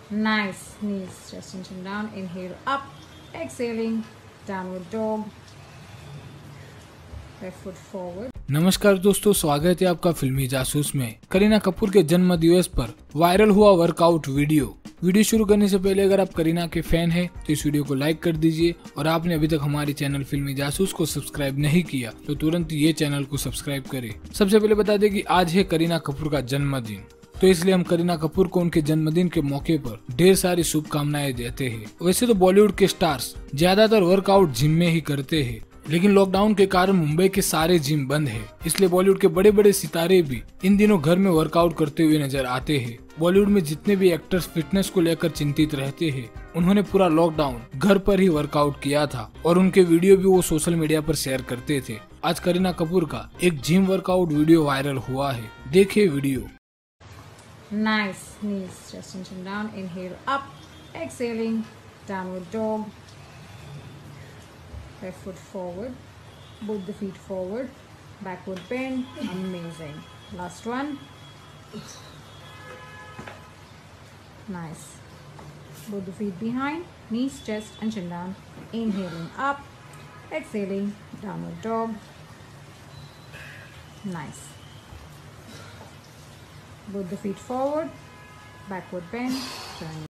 Nice. Knees, chest and chin down. Inhale up. Exhaling. Downward dog. Left foot forward. नमस्कार दोस्तों, स्वागत है आपका फिल्मी जासूस में। करीना कपूर के जन्म दिवस पर वायरल हुआ वर्कआउट वीडियो शुरू करने से पहले अगर आप करीना के फैन हैं तो इस वीडियो को लाइक कर दीजिए और आपने अभी तक हमारे चैनल फिल्मी जासूस को सब्सक्राइब नहीं किया तो तुरंत ये चैनल को सब्सक्राइब करें। सबसे पहले बता दें कि आज है करीना कपूर का जन्मदिन, तो इसलिए हम करीना कपूर को उनके जन्मदिन के मौके पर ढेर सारी शुभकामनाएं देते हैं। वैसे तो बॉलीवुड के स्टार्स ज्यादातर वर्कआउट जिम में ही करते हैं, लेकिन लॉकडाउन के कारण मुंबई के सारे जिम बंद हैं, इसलिए बॉलीवुड के बड़े बड़े सितारे भी इन दिनों घर में वर्कआउट करते हुए नजर आते हैं। बॉलीवुड में जितने भी एक्टर्स फिटनेस को लेकर चिंतित रहते हैं, उन्होंने पूरा लॉकडाउन घर पर ही वर्कआउट किया था और उनके वीडियो भी वो सोशल मीडिया पर शेयर करते थे। आज करीना कपूर का एक जिम वर्कआउट वीडियो वायरल हुआ है, देखिए video. Nice. Knees, chest and chin down. Inhale up. Exhaling. Downward dog. Left foot forward. Both the feet forward. Backward bend. Amazing. Last one. Nice. Both the feet behind. Knees, chest and chin down. Inhaling up. Exhaling. Downward dog. Nice. Both the feet forward, backward bend, turn.